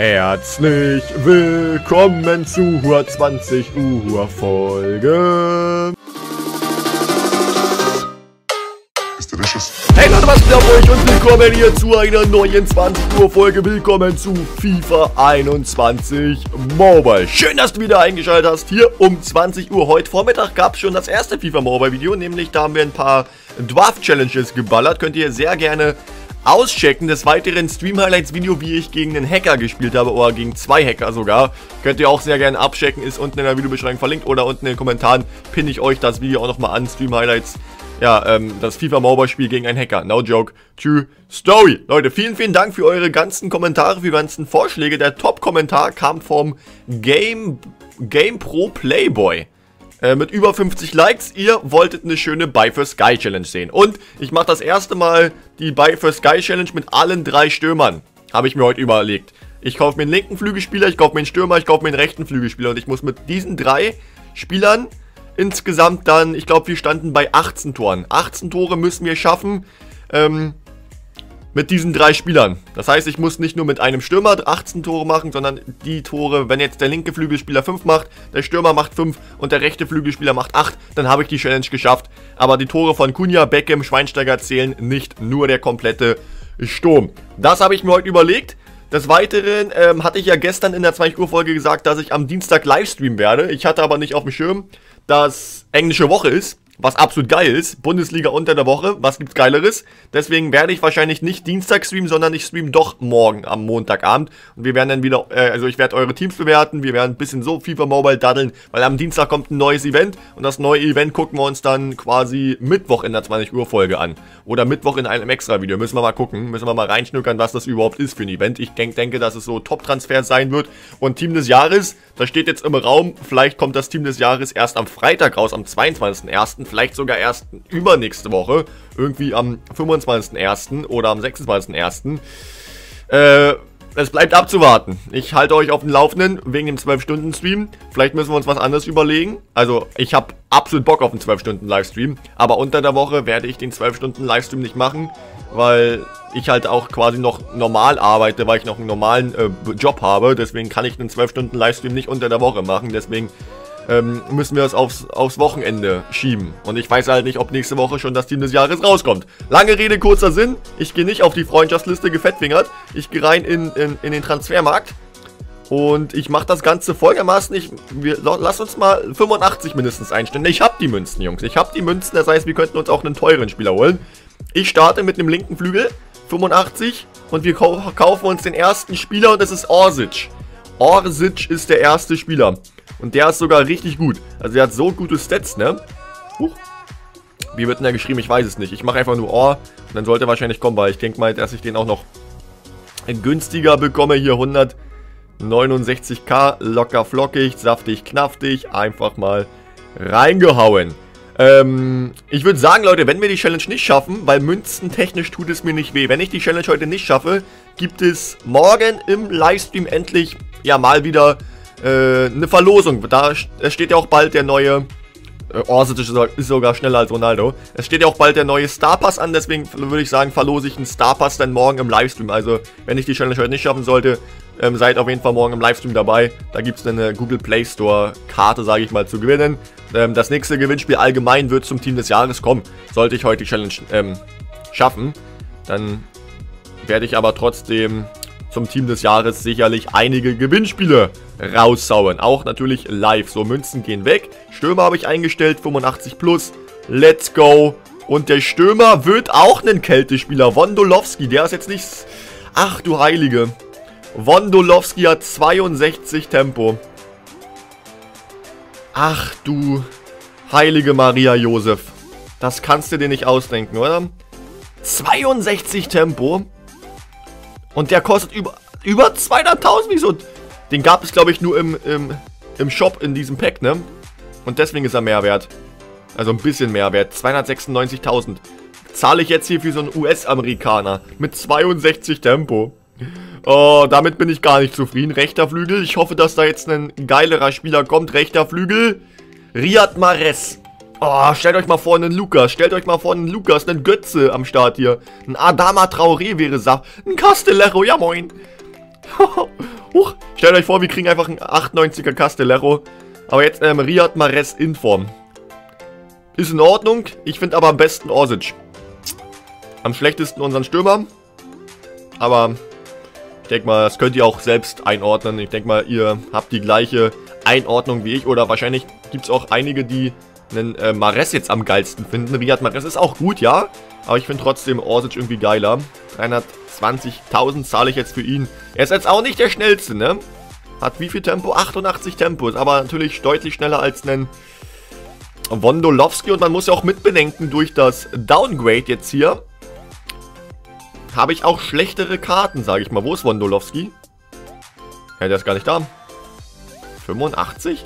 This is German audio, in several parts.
Herzlich willkommen zur 20 Uhr Folge. Hey Leute, was geht ab euch und willkommen hier zu einer neuen 20 Uhr Folge. Willkommen zu FIFA 21 Mobile. Schön, dass du wieder eingeschaltet hast. Hier um 20 Uhr heute Vormittag gab es schon das erste FIFA Mobile Video. Nämlich da haben wir ein paar Draft Challenges geballert. Könnt ihr sehr gerne auschecken. Des Weiteren Stream-Highlights-Video, wie ich gegen einen Hacker gespielt habe, oder gegen 2 Hacker sogar. Könnt ihr auch sehr gerne abchecken, ist unten in der Videobeschreibung verlinkt, oder unten in den Kommentaren pinne ich euch das Video auch nochmal an. Stream-Highlights, ja, das FIFA-Mobile-Spiel gegen einen Hacker. No joke, true story. Leute, vielen, vielen Dank für eure ganzen Kommentare, für die ganzen Vorschläge. Der Top-Kommentar kam vom Game Pro Playboy. Mit über 50 Likes. Ihr wolltet eine schöne Buy for Sky Challenge sehen. Und ich mache das erste Mal die Buy for Sky Challenge mit allen 3 Stürmern. Habe ich mir heute überlegt. Ich kaufe mir einen linken Flügelspieler, ich kaufe mir einen Stürmer, ich kaufe mir einen rechten Flügelspieler. Und ich muss mit diesen 3 Spielern insgesamt dann, ich glaube, wir standen bei 18 Toren. 18 Tore müssen wir schaffen, mit diesen 3 Spielern. Das heißt, ich muss nicht nur mit einem Stürmer 18 Tore machen, sondern die Tore, wenn jetzt der linke Flügelspieler 5 macht, der Stürmer macht 5 und der rechte Flügelspieler macht 8, dann habe ich die Challenge geschafft. Aber die Tore von Cunha, Beckham, Schweinsteiger zählen nicht, nur der komplette Sturm. Das habe ich mir heute überlegt. Des Weiteren hatte ich ja gestern in der 20 Uhr Folge gesagt, dass ich am Dienstag Livestreamen werde. Ich hatte aber nicht auf dem Schirm, dass englische Woche ist. Was absolut geil ist, Bundesliga unter der Woche, was gibt's Geileres? Deswegen werde ich wahrscheinlich nicht Dienstag streamen, sondern ich streame doch morgen am Montagabend. Und wir werden dann wieder, also ich werde eure Teams bewerten, wir werden ein bisschen so FIFA Mobile daddeln, weil am Dienstag kommt ein neues Event. Und das neue Event gucken wir uns dann quasi Mittwoch in der 20 Uhr Folge an. Oder Mittwoch in einem extra Video, müssen wir mal gucken, müssen wir mal reinschnückern, was das überhaupt ist für ein Event. Ich denke, dass es so Top-Transfers sein wird. Und Team des Jahres, das steht jetzt im Raum, vielleicht kommt das Team des Jahres erst am Freitag raus, am 22.01., vielleicht sogar erst übernächste Woche, irgendwie am 25.01. oder am 26.01. Es bleibt abzuwarten. Ich halte euch auf dem Laufenden wegen dem 12-Stunden-Stream. Vielleicht müssen wir uns was anderes überlegen. Also, ich habe absolut Bock auf einen 12-Stunden-Livestream, aber unter der Woche werde ich den 12-Stunden-Livestream nicht machen, weil ich halt auch quasi noch normal arbeite, weil ich noch einen normalen Job habe. Deswegen kann ich einen 12-Stunden-Livestream nicht unter der Woche machen. Deswegen müssen wir das aufs Wochenende schieben. Und ich weiß halt nicht, ob nächste Woche schon das Team des Jahres rauskommt. Lange Rede, kurzer Sinn. Ich gehe nicht auf die Freundschaftsliste gefettfingert. Ich gehe rein in den Transfermarkt. Und ich mache das Ganze folgendermaßen. Lass uns mal 85 mindestens einstellen. Ich habe die Münzen, Jungs. Ich habe die Münzen. Das heißt, wir könnten uns auch einen teuren Spieler holen. Ich starte mit dem linken Flügel. 85. Und wir kaufen uns den ersten Spieler. Und das ist Orsic. Orsic ist der erste Spieler. Und der ist sogar richtig gut. Also der hat so gute Stats, ne? Wie wird denn der geschrieben? Ich weiß es nicht. Ich mache einfach nur Or. Und dann sollte er wahrscheinlich kommen, weil ich denke mal, dass ich den auch noch günstiger bekomme. Hier 169k. Locker flockig, saftig, knaftig. Einfach mal reingehauen. Ich würde sagen, Leute, wenn wir die Challenge nicht schaffen, weil münzentechnisch tut es mir nicht weh. Wenn ich die Challenge heute nicht schaffe, gibt es morgen im Livestream endlich, ja, mal wieder eine Verlosung. Da steht ja auch bald der neue, Orsic ist sogar schneller als Ronaldo. Es steht ja auch bald der neue Starpass an, deswegen würde ich sagen, verlose ich einen Starpass dann morgen im Livestream. Also, wenn ich die Challenge heute nicht schaffen sollte, seid auf jeden Fall morgen im Livestream dabei. Da gibt es eine Google Play Store Karte, sage ich mal, zu gewinnen. Das nächste Gewinnspiel allgemein wird zum Team des Jahres kommen. Sollte ich heute die Challenge schaffen, dann werde ich aber trotzdem zum Team des Jahres sicherlich einige Gewinnspiele raussauen. Auch natürlich live. So, Münzen gehen weg. Stürmer habe ich eingestellt, 85 plus. Let's go. Und der Stürmer wird auch ein Kältespieler. Wondolowski, der ist jetzt nicht... Ach du Heilige. Wondolowski hat 62 Tempo. Ach du Heilige Maria Josef. Das kannst du dir nicht ausdenken, oder? 62 Tempo. Und der kostet über 200.000. Wieso? Den gab es, glaube ich, nur im Shop in diesem Pack, ne? Und deswegen ist er mehr wert. Also ein bisschen mehr wert. 296.000. Zahle ich jetzt hier für so einen US-Amerikaner. Mit 62 Tempo. Oh, damit bin ich gar nicht zufrieden. Rechter Flügel. Ich hoffe, dass da jetzt ein geilerer Spieler kommt. Rechter Flügel. Riyad Mahrez. Oh, stellt euch mal vor einen Lukas. Stellt euch mal vor einen Lukas, einen Götze am Start hier. Ein Adama Traoré wäre Sache. Ein Castellero, ja moin. Huch, stellt euch vor, wir kriegen einfach einen 98er Castellero. Aber jetzt Riyad Mahrez in Form. Ist in Ordnung. Ich finde aber am besten Orsic. Am schlechtesten unseren Stürmer. Aber ich denke mal, das könnt ihr auch selbst einordnen. Ich denke mal, ihr habt die gleiche Einordnung wie ich. Oder wahrscheinlich gibt es auch einige, die einen Mahrez jetzt am geilsten finden. Riyad Mahrez ist auch gut, ja. Aber ich finde trotzdem Orsic irgendwie geiler. 320.000 zahle ich jetzt für ihn. Er ist jetzt auch nicht der schnellste, ne? Hat wie viel Tempo? 88 Tempo. Ist aber natürlich deutlich schneller als ein Wondolowski. Und man muss ja auch mitbedenken, durch das Downgrade jetzt hier habe ich auch schlechtere Karten, sage ich mal. Wo ist Wondolowski? Ja, der ist gar nicht da. 85?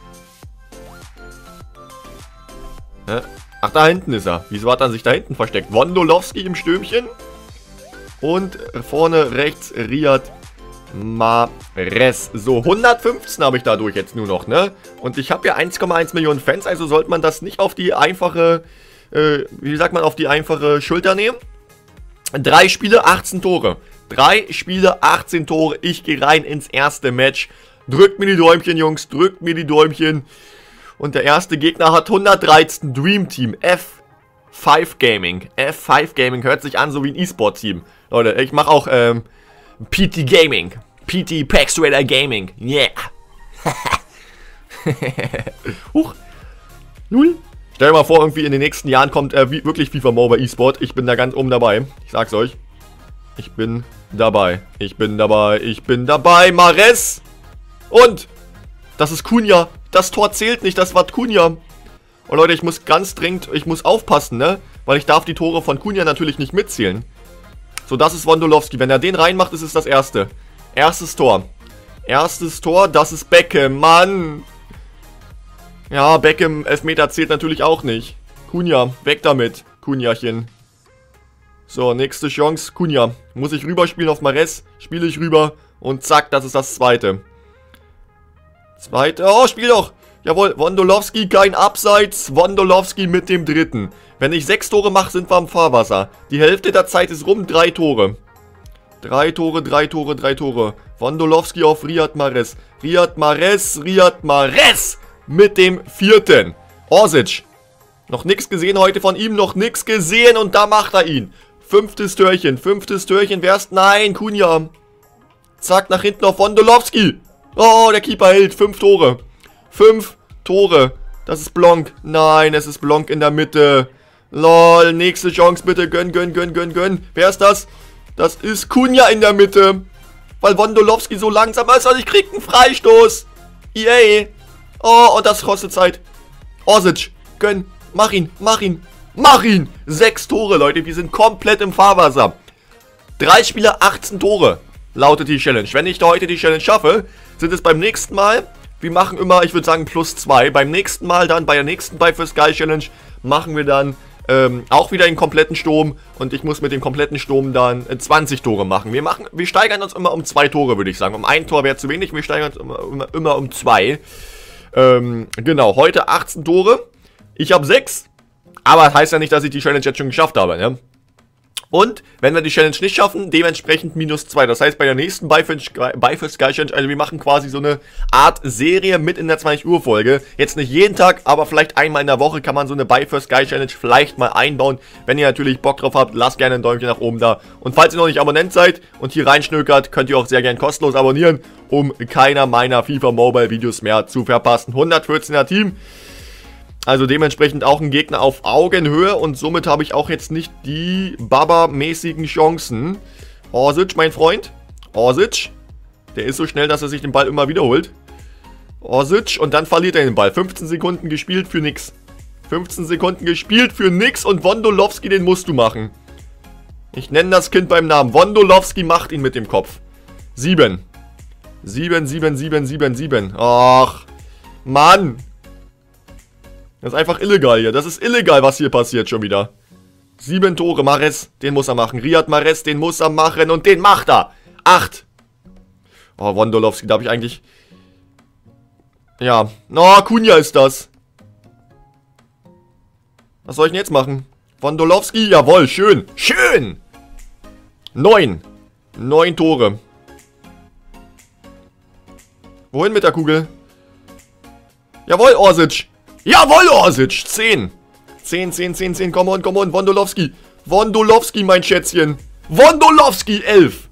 Ach, da hinten ist er. Wieso hat er sich da hinten versteckt? Wondolowski im Stürmchen. Und vorne rechts Riyad Mahrez. So, 115 habe ich dadurch jetzt nur noch, ne? Und ich habe ja 1,1 Millionen Fans, also sollte man das nicht auf die einfache, wie sagt man, auf die einfache Schulter nehmen. 3 Spiele, 18 Tore. 3 Spiele, 18 Tore. Ich gehe rein ins erste Match. Drückt mir die Däumchen, Jungs. Drückt mir die Däumchen. Und der erste Gegner hat 113. Dream Team. F5 Gaming. F5 Gaming hört sich an so wie ein E-Sport-Team. Leute, ich mache auch PT Gaming. PT Pax Raider Gaming. Yeah. Huch. 0. Stell dir mal vor, irgendwie in den nächsten Jahren kommt wirklich FIFA Mobile eSport. Ich bin da ganz oben dabei. Ich sag's euch. Ich bin dabei. Ich bin dabei. Ich bin dabei. Mahrez. Und das ist Cunha. Das Tor zählt nicht. Das war Cunha. Und Leute, ich muss ganz dringend, ich muss aufpassen, ne? Weil ich darf die Tore von Cunha natürlich nicht mitzählen. So, das ist Wondolowski. Wenn er den reinmacht, ist es das erste. Erstes Tor. Erstes Tor, das ist Beckham. Mann. Ja, Beckham, Elfmeter zählt natürlich auch nicht. Cunha, weg damit. Cunhachen. So, nächste Chance. Cunha. Muss ich rüberspielen auf Mahrez. Spiele ich rüber. Und zack, das ist das zweite. Zweite. Oh, spiel doch. Jawohl, Wondolowski, kein Abseits. Wondolowski mit dem dritten. Wenn ich 6 Tore mache, sind wir am Fahrwasser. Die Hälfte der Zeit ist rum. 3 Tore. 3 Tore, 3 Tore, 3 Tore. Wondolowski auf Riyad Mahrez. Riyad Mahrez, Riyad Mahrez. Mit dem vierten. Orsic. Noch nichts gesehen heute von ihm. Noch nichts gesehen. Und da macht er ihn. 5. Törchen. 5. Törchen. Wer ist? Nein, Cunha. Zack, nach hinten auf Wondolowski. Oh, der Keeper hält. 5 Tore. 5 Tore. Das ist Blanc. Nein, es ist Blanc in der Mitte. Lol, nächste Chance bitte. Gönn, gönn, gönn, gönn, gönn. Wer ist das? Das ist Cunha in der Mitte. Weil Wondolowski so langsam ist. Also ich krieg einen Freistoß. Yay. Oh, und das kostet Zeit. Orsic, gönn. Mach ihn, mach ihn. Mach ihn. 6 Tore, Leute. Wir sind komplett im Fahrwasser. 3 Spiele, 18 Tore. Lautet die Challenge. Wenn ich heute die Challenge schaffe, sind es beim nächsten Mal... Wir machen immer, ich würde sagen, +2. Beim nächsten Mal dann, bei der nächsten Buy for Sky Challenge, machen wir dann auch wieder den kompletten Sturm. Und ich muss mit dem kompletten Sturm dann 20 Tore machen. Wir steigern uns immer um 2 Tore, würde ich sagen. Um 1 Tor wäre zu wenig, wir steigern uns immer um 2. Genau, heute 18 Tore. Ich habe 6. Aber das heißt ja nicht, dass ich die Challenge jetzt schon geschafft habe, ne? Und, wenn wir die Challenge nicht schaffen, dementsprechend -2. Das heißt, bei der nächsten Buy for Sky Challenge, also wir machen quasi so eine Art Serie mit in der 20 Uhr Folge. Jetzt nicht jeden Tag, aber vielleicht einmal in der Woche kann man so eine Buy for Sky Challenge vielleicht mal einbauen. Wenn ihr natürlich Bock drauf habt, lasst gerne ein Däumchen nach oben da. Und falls ihr noch nicht Abonnent seid und hier reinschnökert, könnt ihr auch sehr gerne kostenlos abonnieren, um keiner meiner FIFA Mobile Videos mehr zu verpassen. 114er Team. Also dementsprechend auch ein Gegner auf Augenhöhe und somit habe ich auch jetzt nicht die Baba-mäßigen Chancen. Orsic, mein Freund. Orsic. Der ist so schnell, dass er sich den Ball immer wiederholt. Orsic und dann verliert er den Ball. 15 Sekunden gespielt für nix. 15 Sekunden gespielt für nix und Wondolowski, den musst du machen. Ich nenne das Kind beim Namen. Wondolowski macht ihn mit dem Kopf. 7. 7, 7, 7, 7, 7. Ach, Mann. Das ist einfach illegal hier. Das ist illegal, was hier passiert schon wieder. 7 Tore. Mahrez, den muss er machen. Riyad Mahrez, den muss er machen. Und den macht er. 8. Oh, Wondolowski, da habe ich eigentlich... Ja. Oh, Cunha ist das. Was soll ich denn jetzt machen? Wondolowski, jawohl, schön. Schön. 9. 9 Tore. Wohin mit der Kugel? Jawohl, Orsic. Jawohl, Orsic. 10. 10, 10, 10, 10. Komm on, Wondolowski. Wondolowski, mein Schätzchen. Wondolowski, 11.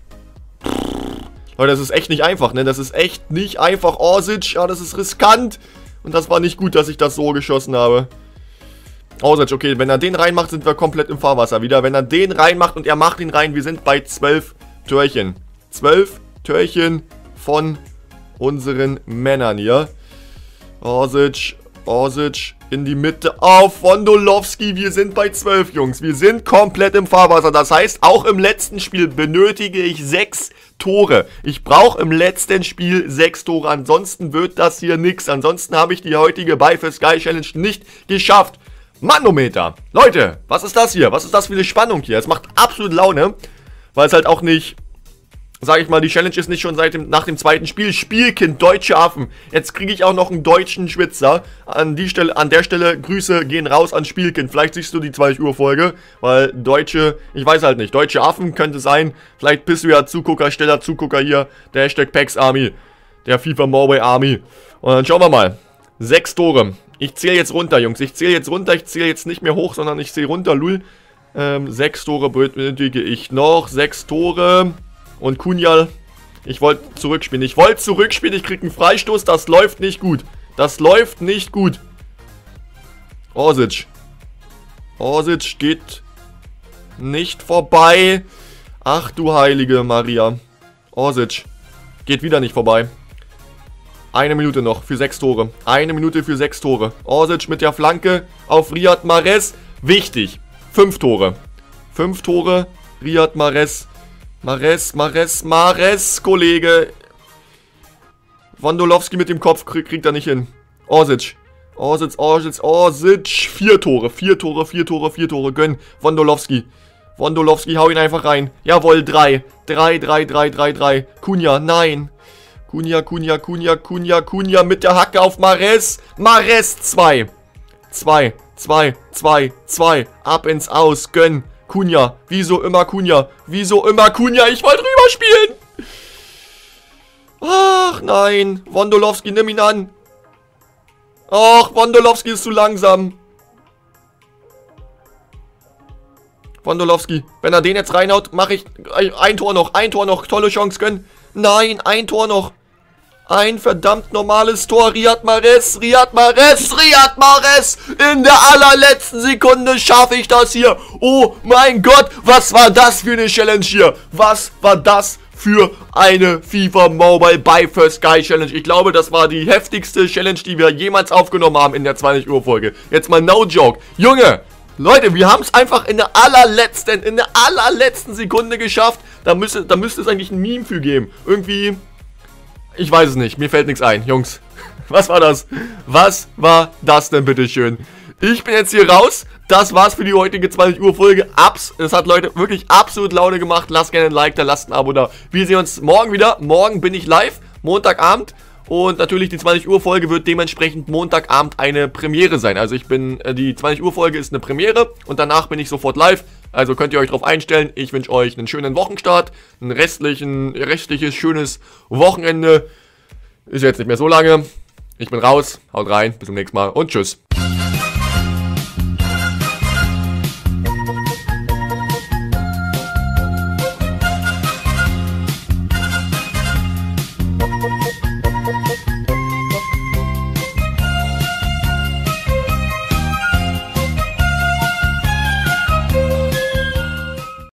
Leute, das ist echt nicht einfach, ne? Das ist echt nicht einfach. Orsic, ja, das ist riskant. Und das war nicht gut, dass ich das so geschossen habe. Orsic, okay, wenn er den reinmacht, sind wir komplett im Fahrwasser wieder. Wenn er den reinmacht und er macht ihn rein, wir sind bei 12 Törchen. 12 Törchen von unseren Männern hier. Orsic, Orsic in die Mitte auf Wondolowski. Wir sind bei 12, Jungs. Wir sind komplett im Fahrwasser. Das heißt, auch im letzten Spiel benötige ich 6 Tore. Ich brauche im letzten Spiel 6 Tore. Ansonsten wird das hier nichts. Ansonsten habe ich die heutige Buy for Sky Challenge nicht geschafft. Manometer. Leute, was ist das hier? Was ist das für eine Spannung hier? Es macht absolut Laune, weil es halt auch nicht, sag ich mal, die Challenge ist nicht schon nach dem zweiten Spiel. Spielkind, deutsche Affen. Jetzt kriege ich auch noch einen deutschen Schwitzer. An der Stelle, Grüße gehen raus an Spielkind. Vielleicht siehst du die 20 Uhr Folge, weil deutsche, ich weiß halt nicht, deutsche Affen könnte sein. Vielleicht bist du ja Zugucker, stiller Zugucker hier. Der Hashtag PAX Army, der FIFA Mobile Army. Und dann schauen wir mal. 6 Tore. Ich zähle jetzt runter, Jungs. Ich zähle jetzt runter. Ich zähle jetzt nicht mehr hoch, sondern ich zähle runter. Lul. 6 Tore benötige ich noch. 6 Tore. Und Kunjal. Ich wollte zurückspielen. Ich kriege einen Freistoß. Das läuft nicht gut. Das läuft nicht gut. Orsic. Orsic geht nicht vorbei. Ach du heilige Maria. Orsic. Geht wieder nicht vorbei. 1 Minute noch für 6 Tore. 1 Minute für 6 Tore. Orsic mit der Flanke auf Riyad Mahrez. Wichtig. 5 Tore. 5 Tore. Riyad Mahrez. Mahrez, Kollege. Wondolowski mit dem Kopf kriegt er nicht hin. Orsic. 4 Tore. 4 Tore. Gönn. Wondolowski, hau ihn einfach rein. Jawohl, 3. 3. Kunja, nein. Kunja mit der Hacke auf Mahrez. Mahrez 2. 2. Ab ins Aus. Gönn. Kunja. Wieso immer Kunja? Ich wollte rüberspielen. Ach nein. Wondolowski, nimm ihn an. Ach, Wondolowski ist zu langsam. Wondolowski. Wenn er den jetzt reinhaut, mache ich ein Tor noch. Tolle Chance, gönn. Nein, ein Tor noch. Ein verdammt normales Tor. Riyad Mahrez. In der allerletzten Sekunde schaffe ich das hier. Oh mein Gott, was war das für eine Challenge hier? Was war das für eine FIFA Mobile Buy for Sky Challenge? Ich glaube, das war die heftigste Challenge, die wir jemals aufgenommen haben in der 20 Uhr Folge. Jetzt mal no joke. Junge, Leute, wir haben es einfach in der allerletzten Sekunde geschafft. Da müsste es eigentlich ein Meme für geben. Irgendwie, ich weiß es nicht, mir fällt nichts ein. Jungs, was war das? Was war das denn, bitteschön? Ich bin jetzt hier raus. Das war's für die heutige 20 Uhr Folge. Es hat, Leute, wirklich absolut Laune gemacht. Lasst gerne ein Like da, lasst ein Abo da. Wir sehen uns morgen wieder. Morgen bin ich live, Montagabend. Und natürlich die 20 Uhr Folge wird dementsprechend Montagabend eine Premiere sein. Also die 20 Uhr Folge ist eine Premiere und danach bin ich sofort live. Also könnt ihr euch darauf einstellen. Ich wünsche euch einen schönen Wochenstart, ein restliches schönes Wochenende. Ist jetzt nicht mehr so lange. Ich bin raus, haut rein, bis zum nächsten Mal und tschüss.